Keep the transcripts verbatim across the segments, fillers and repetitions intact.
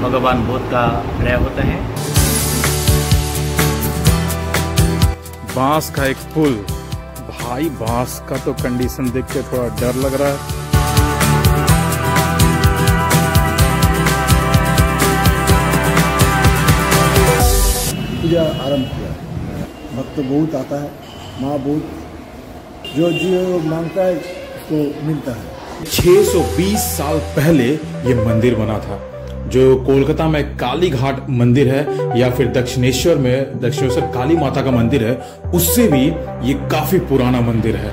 भगवान बुद्ध का प्रय होता है। बांस का एक पुल, भाई बांस का तो कंडीशन देख के थोड़ा डर लग रहा है। पूजा आरंभ किया, भक्त बहुत आता है, माँ बहुत जो जो मांगता है उसको मिलता है। छह सौ बीस साल पहले ये मंदिर बना था, जो कोलकाता में काली घाट मंदिर है या फिर दक्षिणेश्वर में दक्षिणेश्वर काली माता का मंदिर है, उससे भी ये काफी पुराना मंदिर है,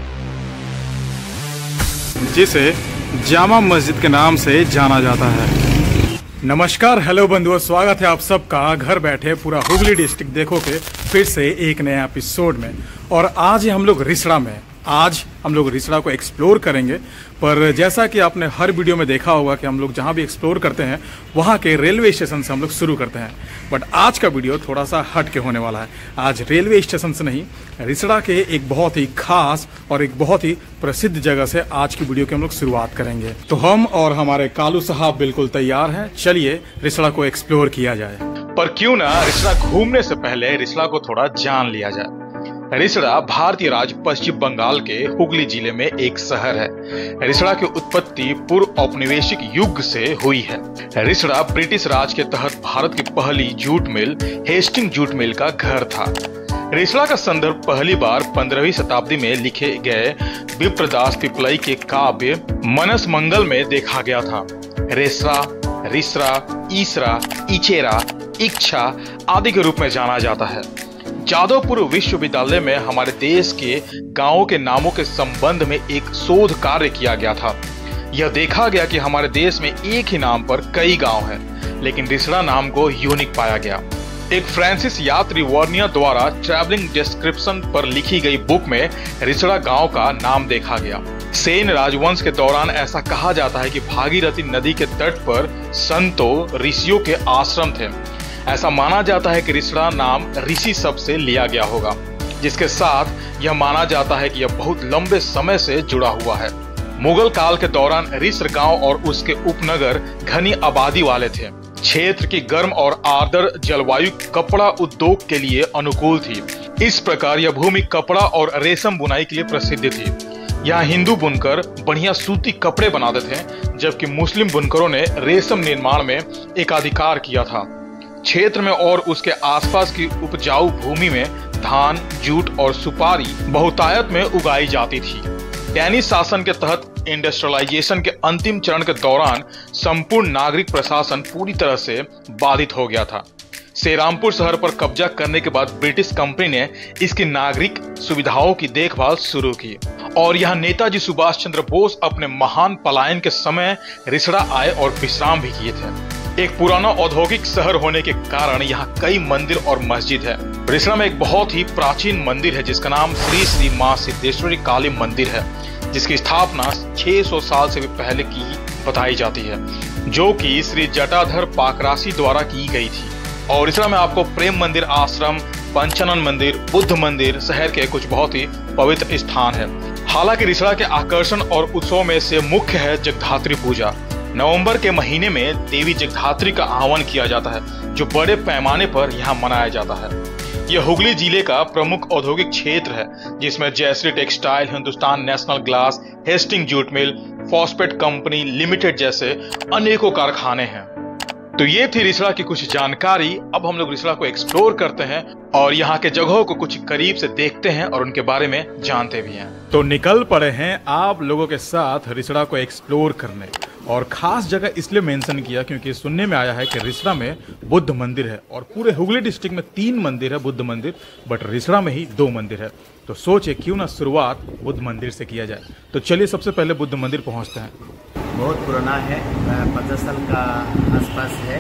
जिसे जामा मस्जिद के नाम से जाना जाता है। नमस्कार, हेलो बंधुओं, स्वागत है आप सबका घर बैठे पूरा हुगली डिस्ट्रिक्ट देखो के फिर से एक नया एपिसोड में। और आज हम लोग रिसड़ा में आज हम लोग रिसड़ा को एक्सप्लोर करेंगे। पर जैसा कि आपने हर वीडियो में देखा होगा कि हम लोग जहाँ भी एक्सप्लोर करते हैं वहाँ के रेलवे स्टेशन से हम लोग शुरू करते हैं, बट आज का वीडियो थोड़ा सा हट के होने वाला है। आज रेलवे स्टेशन से नहीं, रिसड़ा के एक बहुत ही खास और एक बहुत ही प्रसिद्ध जगह से आज की वीडियो की हम लोग शुरुआत करेंगे। तो हम और हमारे कालू साहब बिल्कुल तैयार हैं, चलिए रिसड़ा को एक्सप्लोर किया जाए। पर क्यों ना रिसड़ा घूमने से पहले रिसड़ा को थोड़ा जान लिया जाए। रिसड़ा भारतीय राज्य पश्चिम बंगाल के हुगली जिले में एक शहर है। रिसड़ा की उत्पत्ति पूर्व औपनिवेशिक युग से हुई है। रिसड़ा ब्रिटिश राज के तहत भारत की पहली jute mill Hastings jute mill का घर था। रिसड़ा का संदर्भ पहली बार पंद्रहवीं शताब्दी में लिखे गए विप्रदास पिपलई के काव्य मनस मंगल में देखा गया था। रेसरा, रिसरा, ईसरा, इचेरा, इच्छा आदि के रूप में जाना जाता है। जादवपुर विश्वविद्यालय में हमारे देश के गांवों के नामों के संबंध में एक शोध कार्य किया गया था। यह देखा गया कि हमारे देश में एक ही नाम पर कई गांव हैं, लेकिन रिसड़ा नाम को यूनिक पाया गया। एक फ्रांसिस यात्री वर्नियर द्वारा ट्रैवलिंग डिस्क्रिप्शन पर लिखी गई बुक में रिसड़ा गांव का नाम देखा गया। सेन राजवंश के दौरान ऐसा कहा जाता है कि भागीरथी नदी के तट पर संतों ऋषियों के आश्रम थे। ऐसा माना जाता है कि रिसड़ा नाम ऋषि शब्द से लिया गया होगा, जिसके साथ यह माना जाता है कि यह बहुत लंबे समय से जुड़ा हुआ है। मुगल काल के दौरान रिसड़ गांव और उसके उपनगर घनी आबादी वाले थे। क्षेत्र की गर्म और आर्द्र जलवायु कपड़ा उद्योग के लिए अनुकूल थी। इस प्रकार यह भूमि कपड़ा और रेशम बुनाई के लिए प्रसिद्ध थी। यहाँ हिंदू बुनकर बढ़िया सूती कपड़े बनाते थे, जबकि मुस्लिम बुनकरों ने रेशम निर्माण में एकाधिकार किया था। क्षेत्र में और उसके आसपास की उपजाऊ भूमि में धान, जूट और सुपारी बहुतायत में उगाई जाती थी। डैनिश शासन के तहत इंडस्ट्रियलाइजेशन के अंतिम चरण के दौरान संपूर्ण नागरिक प्रशासन पूरी तरह से बाधित हो गया था। सेरामपुर शहर पर कब्जा करने के बाद ब्रिटिश कंपनी ने इसकी नागरिक सुविधाओं की देखभाल शुरू की और यहाँ नेताजी सुभाष चंद्र बोस अपने महान पलायन के समय रिसड़ा आए और विश्राम भी किए थे। एक पुराना औद्योगिक शहर होने के कारण यहाँ कई मंदिर और मस्जिद है। रिसड़ा में एक बहुत ही प्राचीन मंदिर है जिसका नाम श्री श्री माँ सिद्धेश्वरी काली मंदिर है, जिसकी स्थापना छह सौ साल से भी पहले की बताई जाती है, जो कि श्री जटाधर पाकरासी द्वारा की गई थी। और रिसड़ा में आपको प्रेम मंदिर आश्रम, पंचानन मंदिर, बुद्ध मंदिर शहर के कुछ बहुत ही पवित्र स्थान है। हालांकि रिसड़ा के आकर्षण और उत्सव में से मुख्य है जगधात्री पूजा। नवंबर के महीने में देवी जगधात्री का आह्वान किया जाता है, जो बड़े पैमाने पर यहाँ मनाया जाता है। यह हुगली जिले का प्रमुख औद्योगिक क्षेत्र है, जिसमें Jayshree textile, Hindustan national glass, Hastings jute mill, phosphate company limited जैसे अनेकों कारखाने हैं। तो ये थी रिसड़ा की कुछ जानकारी। अब हम लोग रिसड़ा को एक्सप्लोर करते हैं और यहाँ के जगहों को कुछ करीब से देखते हैं और उनके बारे में जानते भी हैं। तो निकल पड़े हैं आप लोगों के साथ रिसड़ा को एक्सप्लोर करने। और खास जगह इसलिए मेंशन किया क्योंकि सुनने में आया है कि रिसड़ा में बुद्ध मंदिर है और पूरे हुगली डिस्ट्रिक्ट में तीन मंदिर है बुद्ध मंदिर, बट रिसड़ा में ही दो मंदिर है। तो सोचे क्यों ना शुरुआत बुद्ध मंदिर से किया जाए। तो चलिए सबसे पहले बुद्ध मंदिर पहुंचते हैं। बहुत पुराना है, पचास साल का आसपास है।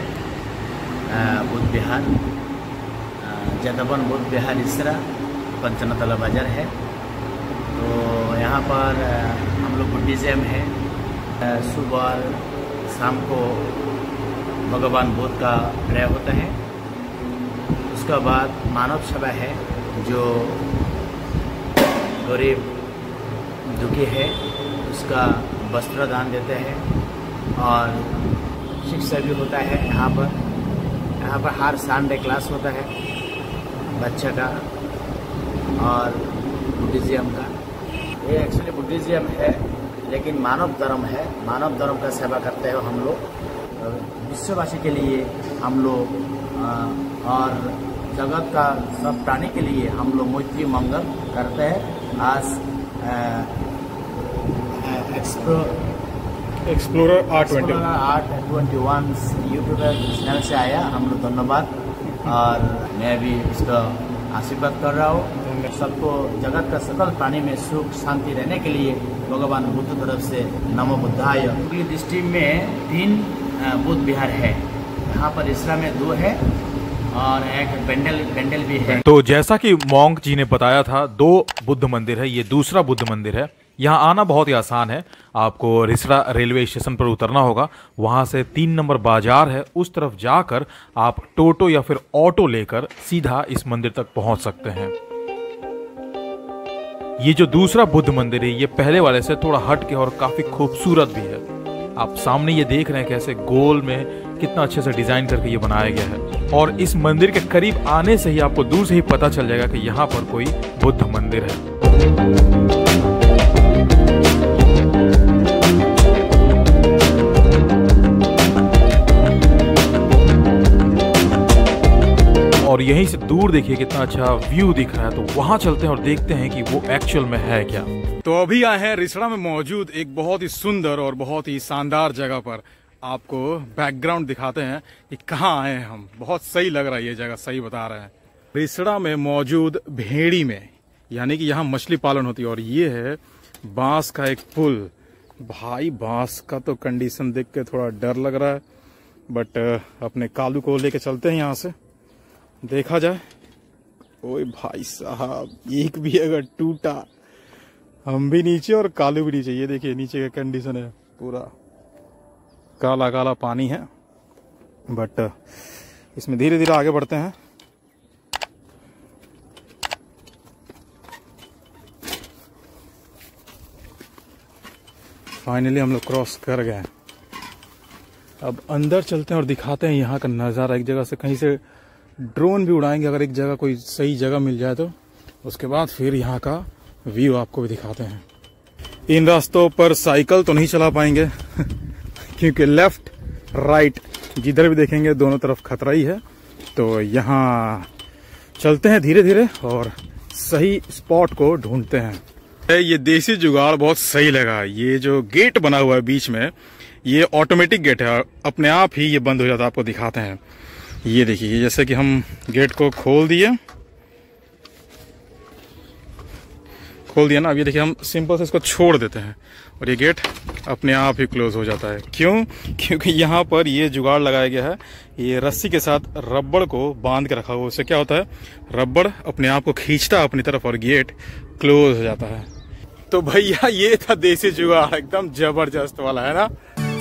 बुद्ध विहार, जगवन बुद्ध विहार रिसड़ा पंचनतला बाजार है। तो यहाँ पर हम लोग बुद्धिज्म है। सुबह शाम को भगवान बुद्ध का प्रय होता है। उसके बाद मानव सभा है, जो गरीब दुखी है उसका वस्त्र दान देते हैं और प्लास्टिक सर्जरी होता है यहाँ पर। यहाँ पर हर संडे क्लास होता है बच्चे का और बुद्धिज्म का। ये एक्चुअली बुद्धिज्म है लेकिन मानव धर्म है। मानव धर्म का सेवा करते हैं हम लोग, विश्ववासी के लिए हम लोग और जगत का सब प्राणी के लिए हम लोग मैत्री मंगल करते हैं। आज explo explorer R twenty R twenty one YouTube channel से आया, हम लोग धन्यवाद। और मैं भी इसका आशीर्वाद कर रहा हूँ सबको, जगत का सकल प्राणी में सुख शांति रहने के लिए भगवान बुद्ध तरफ से नमो बुद्धाय। हुगली डिस्ट्रिक्ट में तीन बुद्ध विहार है, यहाँ पर इसरा में दो है और एक पेंडल पेंडल भी है। तो जैसा कि मॉन्क जी ने बताया था, दो बुद्ध मंदिर है, ये दूसरा बुद्ध मंदिर है। यहाँ आना बहुत ही आसान है, आपको रिसड़ा रेलवे स्टेशन पर उतरना होगा, वहाँ से तीन नंबर बाजार है, उस तरफ जाकर आप टोटो या फिर ऑटो लेकर सीधा इस मंदिर तक पहुँच सकते हैं। ये जो दूसरा बुद्ध मंदिर है ये पहले वाले से थोड़ा हट के और काफी खूबसूरत भी है। आप सामने ये देख रहे हैं कैसे गोल में कितना अच्छे से डिजाइन करके ये बनाया गया है। और इस मंदिर के करीब आने से ही आपको दूर से ही पता चल जाएगा कि यहाँ पर कोई बुद्ध मंदिर है। और यहीं से दूर देखिए कितना अच्छा व्यू दिख रहा है, तो वहां चलते हैं और देखते हैं कि वो एक्चुअल में है क्या। तो अभी आए हैं रिसड़ा में मौजूद एक बहुत ही सुंदर और बहुत ही शानदार जगह पर। आपको बैकग्राउंड दिखाते हैं कि कहाँ आए हैं हम। बहुत सही लग रहा है ये जगह, सही बता रहे हैं। रिसड़ा में मौजूद भेड़ी में, यानी कि यहाँ मछली पालन होती है। और ये है बांस का एक पुल। भाई बांस का तो कंडीशन देख के थोड़ा डर लग रहा है, बट अपने कालू को लेके चलते हैं यहाँ से, देखा जाए। ओए भाई साहब, एक भी अगर टूटा हम भी नीचे और कालू भी नीचे। ये देखिए नीचे का कंडीशन है, पूरा काला काला पानी है। बट इसमें धीरे धीरे आगे बढ़ते हैं। फाइनली हम लोग क्रॉस कर गए। अब अंदर चलते हैं और दिखाते हैं यहाँ का नज़ारा। एक जगह से कहीं से ड्रोन भी उड़ाएंगे, अगर एक जगह कोई सही जगह मिल जाए तो। उसके बाद फिर यहाँ का व्यू आपको भी दिखाते हैं। इन रास्तों पर साइकिल तो नहीं चला पाएंगे क्योंकि लेफ्ट राइट जिधर भी देखेंगे दोनों तरफ खतरा ही है। तो यहाँ चलते हैं धीरे धीरे और सही स्पॉट को ढूंढते हैं। ये देसी जुगाड़ बहुत सही लगा। ये जो गेट बना हुआ है बीच में, ये ऑटोमेटिक गेट है, अपने आप ही ये बंद हो जाता है। आपको दिखाते हैं, ये देखिए, जैसे कि हम गेट को खोल दिए खोल दिया ना। अब ये देखिए हम सिंपल से इसको छोड़ देते हैं और ये गेट अपने आप ही क्लोज हो जाता है। क्यों? क्योंकि यहाँ पर ये जुगाड़ लगाया गया है, ये रस्सी के साथ रबड़ को बांध के रखा हुआ। उससे क्या होता है, रबड़ अपने आप को खींचता है अपनी तरफ और गेट क्लोज हो जाता है। तो भैया ये था देसी जुगाड़, एकदम जबरदस्त वाला, है ना।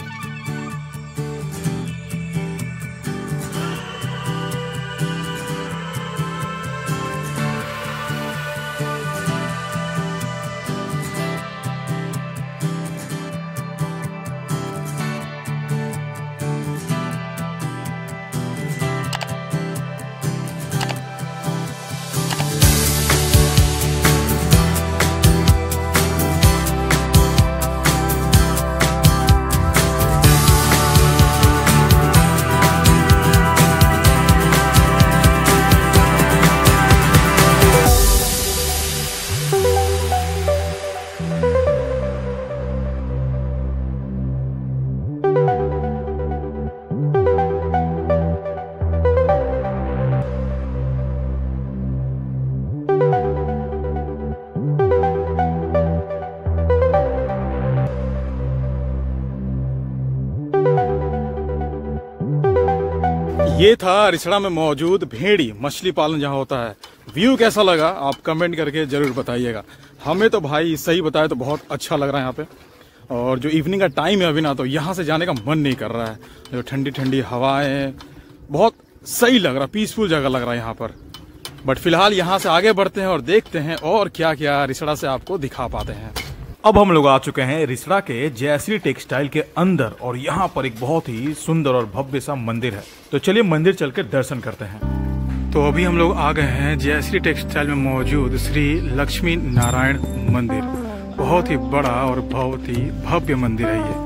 ये था रिसड़ा में मौजूद भेड़ी मछली पालन जहाँ होता है। व्यू कैसा लगा आप कमेंट करके जरूर बताइएगा। हमें तो भाई सही बताया तो बहुत अच्छा लग रहा है यहाँ पे। और जो इवनिंग का टाइम है अभी ना, तो यहाँ से जाने का मन नहीं कर रहा है। जो ठंडी ठंडी हवाएं, बहुत सही लग रहा, पीसफुल जगह लग रहा है यहाँ पर। बट फिलहाल यहाँ से आगे बढ़ते हैं और देखते हैं और क्या क्या रिसड़ा से आपको दिखा पाते हैं। अब हम लोग आ चुके हैं रिसड़ा के जयश्री टेक्सटाइल के अंदर और यहाँ पर एक बहुत ही सुंदर और भव्य सा मंदिर है। तो चलिए मंदिर चलकर दर्शन करते हैं। तो अभी हम लोग आ गए हैं जयश्री टेक्सटाइल में मौजूद श्री लक्ष्मी नारायण मंदिर। बहुत ही बड़ा और बहुत ही भव्य मंदिर है ये।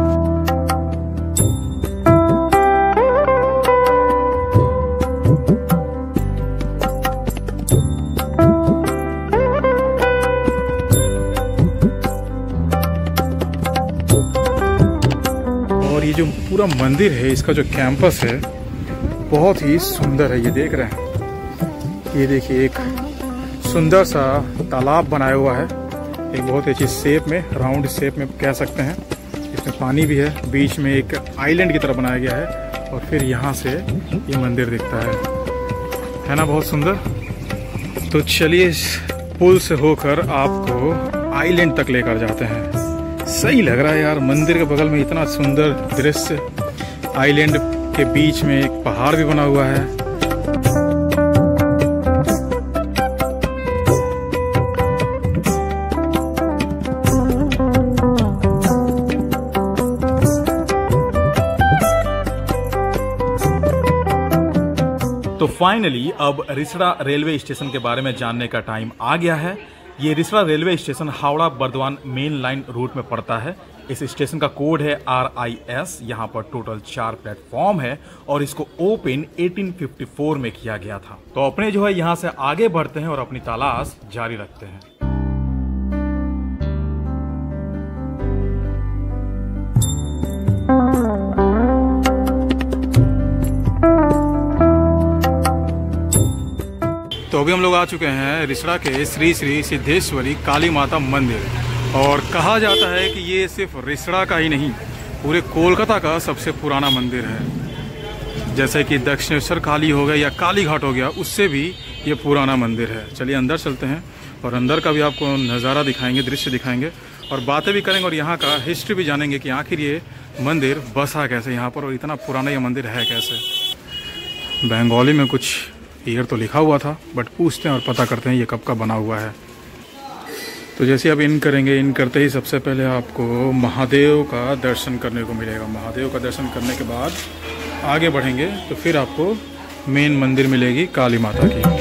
और ये जो पूरा मंदिर है, इसका जो कैंपस है बहुत ही सुंदर है। ये देख रहे हैं, ये देखिए एक सुंदर सा तालाब बनाया हुआ है, एक बहुत अच्छी शेप में, राउंड शेप में कह सकते हैं। इसमें पानी भी है, बीच में एक आइलैंड की तरह बनाया गया है और फिर यहाँ से ये मंदिर दिखता है है ना, बहुत सुंदर। तो चलिए इस पुल से होकर आपको आइलैंड तक लेकर जाते हैं। सही लग रहा है यार, मंदिर के बगल में इतना सुंदर दृश्य, आइलैंड के बीच में एक पहाड़ भी बना हुआ है। तो फाइनली अब रिसड़ा रेलवे स्टेशन के बारे में जानने का टाइम आ गया है। ये Rishra railway station Howrah Bardhaman main line route में पड़ता है। इस स्टेशन का कोड है आर आई एस। यहाँ पर टोटल चार प्लेटफॉर्म है और इसको ओपन अठारह सौ चौवन में किया गया था। तो अपने जो है यहाँ से आगे बढ़ते हैं और अपनी तलाश जारी रखते हैं। तो अभी हम लोग आ चुके हैं रिसड़ा के श्री श्री सिद्धेश्वरी काली माता मंदिर और कहा जाता है कि ये सिर्फ रिसड़ा का ही नहीं, पूरे कोलकाता का सबसे पुराना मंदिर है। जैसे कि दक्षिणेश्वर काली हो गया या काली घाट हो गया, उससे भी ये पुराना मंदिर है। चलिए अंदर चलते हैं और अंदर का भी आपको नज़ारा दिखाएंगे, दृश्य दिखाएंगे और बातें भी करेंगे और यहाँ का हिस्ट्री भी जानेंगे कि आखिर ये मंदिर बसा कैसे यहाँ पर और इतना पुराना ये मंदिर है कैसे। बंगाली में कुछ ईयर तो लिखा हुआ था, बट पूछते हैं और पता करते हैं ये कब का बना हुआ है। तो जैसे अब इन करेंगे, इन करते ही सबसे पहले आपको महादेव का दर्शन करने को मिलेगा। महादेव का दर्शन करने के बाद आगे बढ़ेंगे तो फिर आपको मेन मंदिर मिलेगी काली माता की।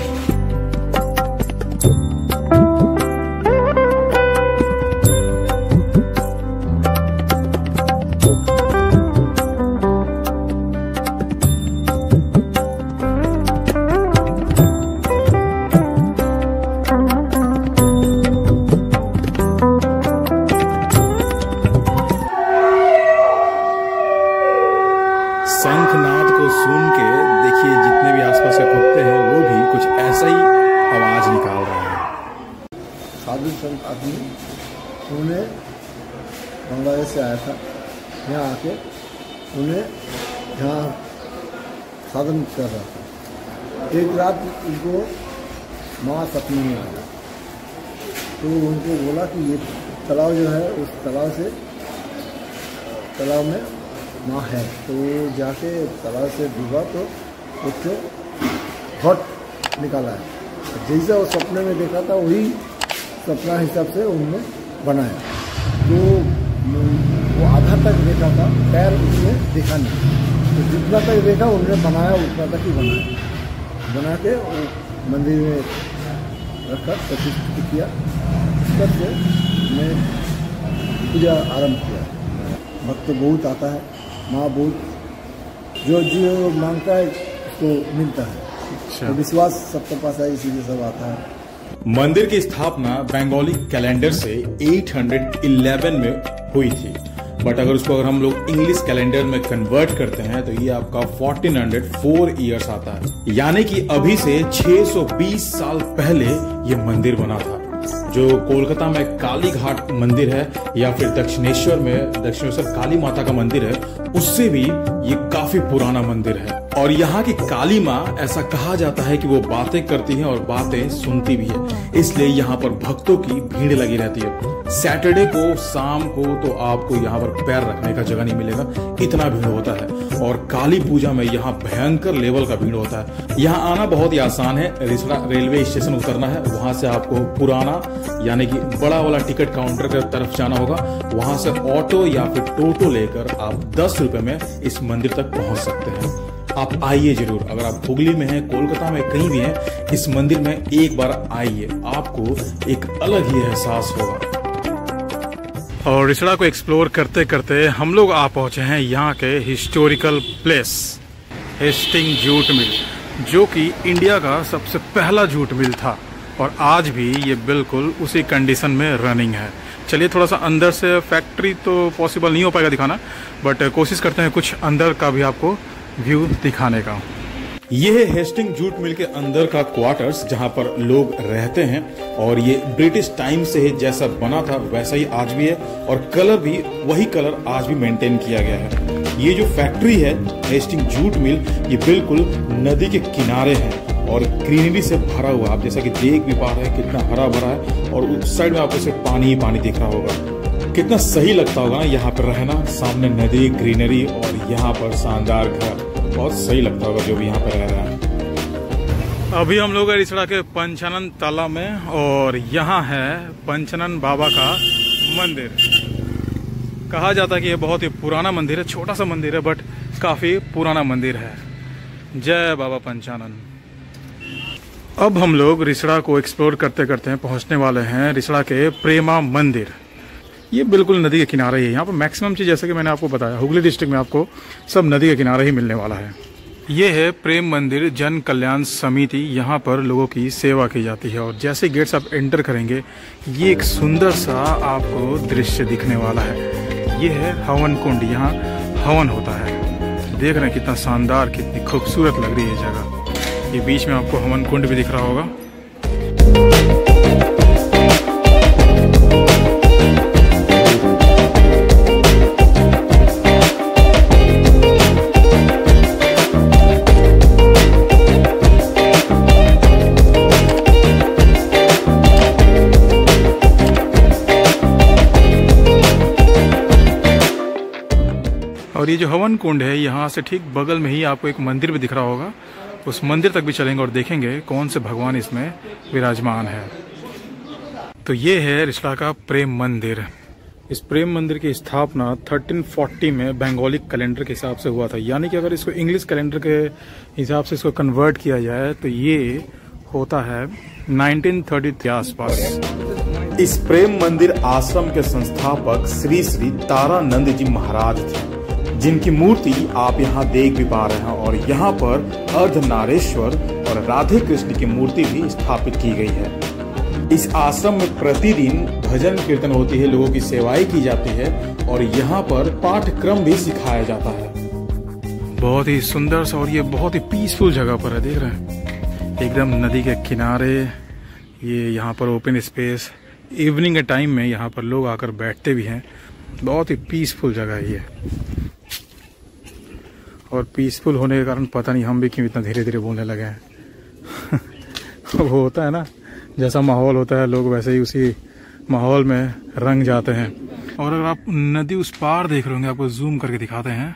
शंखनाद को सुन के देखिए जितने भी आसपास के कुत्ते हैं वो भी कुछ ऐसा ही आवाज निकाल रहे हैं। साधु संत आदमी उन्हें बांग्लादेश से आया था, यहाँ आके उन्हें यहाँ साधन कर रहा था। एक रात उनको माँ सपने में आया तो उनको बोला कि ये तालाब जो है उस तालाब से तालाब में माँ है। तो जाके तालाब से डूबा तो उससे घट निकाला है। जैसा वो सपने में देखा था वही सपना हिसाब से उन्होंने बनाया। तो वो आधा तक देखा था, पैर उसने देखा नहीं, तो जितना तक देखा उन्होंने बनाया उतना तक ही बनाया। बना के वो मंदिर में रखकर प्रतिष्ठित किया। इस तरह से मैं पूजा आरंभ किया। भक्त बहुत आता है, माँ बहुत जो जो मांगता है उसको मिलता है। अच्छा। तो विश्वास सबके पास है, इसीलिए सब आता है। मंदिर की स्थापना बंगाली कैलेंडर से आठ सौ ग्यारह में हुई थी, बट अगर उसको अगर हम लोग इंग्लिश कैलेंडर में कन्वर्ट करते हैं तो ये आपका चौदह सौ चार ईयर्स आता है। यानी कि अभी से छह सौ बीस साल पहले ये मंदिर बना था। जो कोलकाता में काली घाट मंदिर है या फिर दक्षिणेश्वर में दक्षिणेश्वर काली माता का मंदिर है, उससे भी ये काफी पुराना मंदिर है। और यहाँ की काली माँ ऐसा कहा जाता है कि वो बातें करती है और बातें सुनती भी है, इसलिए यहाँ पर भक्तों की भीड़ लगी रहती है। सैटरडे को शाम को तो आपको यहाँ पर पैर रखने का जगह नहीं मिलेगा, इतना भीड़ होता है। और काली पूजा में यहाँ भयंकर लेवल का भीड़ होता है। यहाँ आना बहुत ही आसान है, रिसड़ा रेलवे स्टेशन उतरना है, वहां से आपको पुराना यानी कि बड़ा वाला टिकट काउंटर की तरफ जाना होगा। वहां से ऑटो या फिर टोटो लेकर आप दस रुपए में इस मंदिर तक पहुंच सकते हैं। आप आइए जरूर, अगर आप हुगली में हैं, कोलकाता में कहीं भी हैं, इस मंदिर में एक बार आइए, आपको एक अलग ही एहसास होगा। और रिसड़ा को एक्सप्लोर करते करते हम लोग आ पहुंचे हैं यहाँ के historical place Hastings jute mill, जो कि इंडिया का सबसे पहला जूट मिल था और आज भी ये बिल्कुल उसी कंडीशन में रनिंग है। चलिए थोड़ा सा अंदर से, फैक्ट्री तो पॉसिबल नहीं हो पाएगा दिखाना, बट कोशिश करते हैं कुछ अंदर का भी आपको व्यू दिखाने का। ये है हेस्टिंग जूट मिल के अंदर का क्वार्टर्स, जहां पर लोग रहते हैं और ये ब्रिटिश टाइम से ही जैसा बना था वैसा ही आज भी है और कलर भी वही कलर आज भी मेंटेन किया गया है। ये जो फैक्ट्री है हेस्टिंग जूट मिल, ये बिल्कुल नदी के किनारे है और ग्रीनरी से भरा हुआ, आप जैसा कि देख भी पा रहे हैं कितना हरा भरा है और उस साइड में आपको सिर्फ पानी ही पानी दिख रहा होगा। कितना सही लगता होगा ना यहाँ पर रहना, सामने नदी, ग्रीनरी और यहाँ पर शानदार घर, बहुत सही लगता होगा जो भी यहाँ पर रह रहा है। अभी हम लोग रिसड़ा के पंचानन तालाब में और यहाँ है पंचानन बाबा का मंदिर। कहा जाता है कि ये बहुत ही पुराना मंदिर है, छोटा सा मंदिर है बट काफी पुराना मंदिर है। जय बाबा पंचानन। अब हम लोग रिसड़ा को एक्सप्लोर करते करते हैं पहुंचने वाले हैं रिसड़ा के प्रेमा मंदिर। ये बिल्कुल नदी के किनारे ही है। यहाँ पर मैक्सिमम चीज़ जैसे कि मैंने आपको बताया, हुगली डिस्ट्रिक्ट में आपको सब नदी के किनारे ही मिलने वाला है। ये है प्रेम मंदिर जन कल्याण समिति, यहाँ पर लोगों की सेवा की जाती है। और जैसे गेट्स आप एंटर करेंगे, ये एक सुंदर सा आपको दृश्य दिखने वाला है। ये है हवन कुंड, यहाँ हवन होता है। देख रहे हैं कितना शानदार, कितनी खूबसूरत लग रही है जगह। ये बीच में आपको हवन कुंड भी दिख रहा होगा। और ये जो हवन कुंड है, यहाँ से ठीक बगल में ही आपको एक मंदिर भी दिख रहा होगा। उस मंदिर तक भी चलेंगे और देखेंगे कौन से भगवान इसमें विराजमान है। तो ये है रिसड़ा का प्रेम मंदिर। इस प्रेम मंदिर की स्थापना तेरह सौ चालीस में बंगाली कैलेंडर के हिसाब से हुआ था, यानी कि अगर इसको इंग्लिश कैलेंडर के हिसाब से इसको कन्वर्ट किया जाए तो ये होता है उन्नीस सौ तीस के आसपास। इस प्रेम मंदिर आश्रम के संस्थापक श्री श्री तारानंद जी महाराज थे, जिनकी मूर्ति आप यहाँ देख भी पा रहे हैं। और यहाँ पर अर्धनारेश्वर और राधे कृष्ण की मूर्ति भी स्थापित की गई है। इस आश्रम में प्रतिदिन भजन कीर्तन होती है, लोगों की सेवाएं की जाती है और यहाँ पर पाठ्यक्रम भी सिखाया जाता है। बहुत ही सुंदर सा और ये बहुत ही पीसफुल जगह पर है, देख रहे हैं एकदम नदी के किनारे। ये यहाँ पर ओपन स्पेस, इवनिंग के टाइम में यहाँ पर लोग आकर बैठते भी हैं। बहुत ही पीसफुल जगह है ये। और पीसफुल होने के कारण पता नहीं हम भी क्यों इतना धीरे धीरे बोलने लगे हैं। वो होता है ना, जैसा माहौल होता है लोग वैसे ही उसी माहौल में रंग जाते हैं। और अगर आप नदी उस पार देख रहे होंगे, आपको जूम करके दिखाते हैं।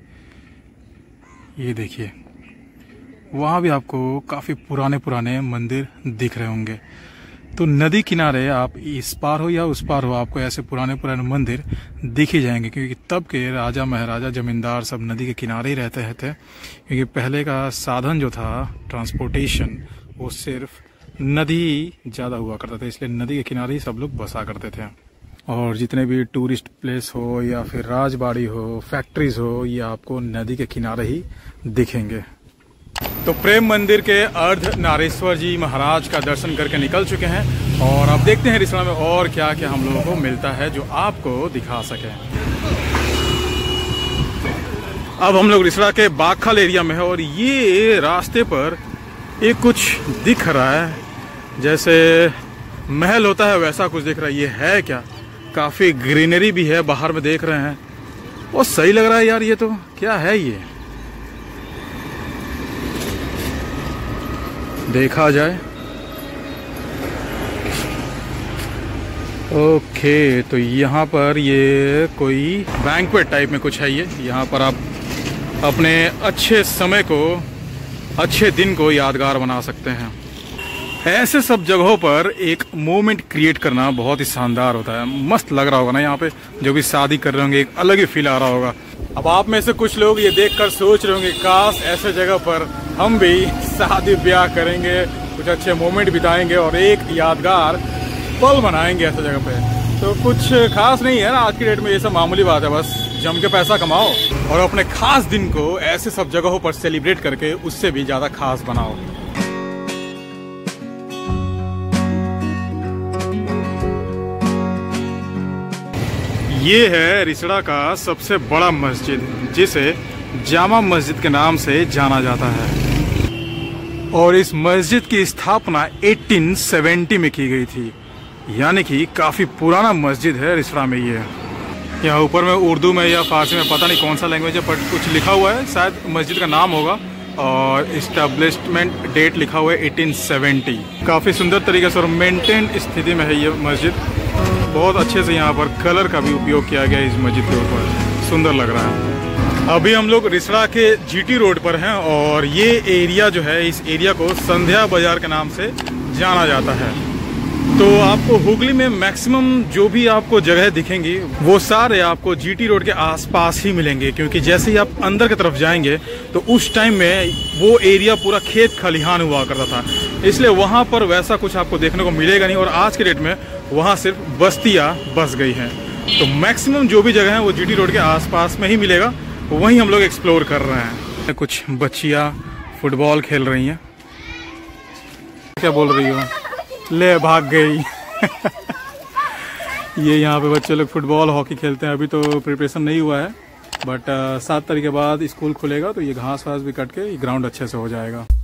ये देखिए, वहाँ भी आपको काफ़ी पुराने पुराने मंदिर दिख रहे होंगे। तो नदी किनारे आप इस पार हो या उस पार हो, आपको ऐसे पुराने पुराने मंदिर दिख ही जाएंगे, क्योंकि तब के राजा महाराजा जमींदार सब नदी के किनारे ही रहते थे। क्योंकि पहले का साधन जो था ट्रांसपोर्टेशन, वो सिर्फ नदी ज़्यादा हुआ करता था, इसलिए नदी के किनारे ही सब लोग बसा करते थे। और जितने भी टूरिस्ट प्लेस हो या फिर राजबाड़ी हो, फैक्ट्रीज हो, ये आपको नदी के किनारे ही दिखेंगे। तो प्रेम मंदिर के अर्धनारेश्वर जी महाराज का दर्शन करके निकल चुके हैं और अब देखते हैं रिसड़ा में और क्या क्या हम लोगों को मिलता है जो आपको दिखा सके। अब हम लोग रिसड़ा के बागखाल एरिया में है और ये रास्ते पर एक कुछ दिख रहा है, जैसे महल होता है वैसा कुछ दिख रहा है। ये है क्या? काफी ग्रीनरी भी है, बाहर में देख रहे हैं। और सही लग रहा है यार, ये तो क्या है ये, देखा जाए। ओके, तो यहाँ पर ये कोई बैंक्वेट टाइप में कुछ है। ये यहाँ पर आप अपने अच्छे समय को, अच्छे दिन को यादगार बना सकते हैं। ऐसे सब जगहों पर एक मोमेंट क्रिएट करना बहुत ही शानदार होता है। मस्त लग रहा होगा ना, यहाँ पे जो भी शादी कर रहे होंगे एक अलग ही फील आ रहा होगा। अब आप में से कुछ लोग ये देखकर सोच रहे होंगे काश ऐसे जगह पर हम भी शादी ब्याह करेंगे, कुछ अच्छे मोमेंट बिताएंगे और एक यादगार पल बनाएंगे ऐसे जगह पे। तो कुछ खास नहीं है ना, आज की डेट में ये सब मामूली बात है। बस जम के पैसा कमाओ और अपने खास दिन को ऐसे सब जगहों पर सेलिब्रेट करके उससे भी ज्यादा खास बनाओ। ये है रिसड़ा का सबसे बड़ा मस्जिद, जिसे जामा मस्जिद के नाम से जाना जाता है। और इस मस्जिद की स्थापना अठारह सौ सत्तर में की गई थी, यानी कि काफी पुराना मस्जिद है रिसड़ा में। ये यहाँ ऊपर में उर्दू में या फारसी में पता नहीं कौन सा लैंग्वेज है, पर कुछ लिखा हुआ है, शायद मस्जिद का नाम होगा। और इस्टेब्लिशमेंट डेट लिखा हुआ है अठारह सौ सत्तर। काफी सुंदर तरीके से और मेंटेन स्थिति में है ये मस्जिद। बहुत अच्छे से यहाँ पर कलर का भी उपयोग किया गया है इस मस्जिद के ऊपर, सुंदर लग रहा है। अभी हम लोग रिसड़ा के जीटी रोड पर हैं और ये एरिया जो है, इस एरिया को संध्या बाजार के नाम से जाना जाता है। तो आपको हुगली में मैक्सिमम जो भी आपको जगह दिखेंगी वो सारे आपको जीटी रोड के आसपास ही मिलेंगे, क्योंकि जैसे ही आप अंदर की तरफ जाएंगे तो उस टाइम में वो एरिया पूरा खेत खलिहान हुआ करता था, इसलिए वहाँ पर वैसा कुछ आपको देखने को मिलेगा नहीं। और आज के डेट में वहाँ सिर्फ बस्तियाँ बस गई हैं। तो मैक्सिमम जो भी जगह है वो जीटी रोड के आसपास में ही मिलेगा, वहीं हम लोग एक्सप्लोर कर रहे हैं। कुछ बच्चियाँ फुटबॉल खेल रही हैं। क्या बोल रही हो? ले भाग गई। ये यहाँ पे बच्चे लोग फुटबॉल हॉकी खेलते हैं। अभी तो प्रिपरेशन नहीं हुआ है, बट सात तारीख के बाद स्कूल खुलेगा तो ये घास वास भी कट के ये ग्राउंड अच्छे से हो जाएगा।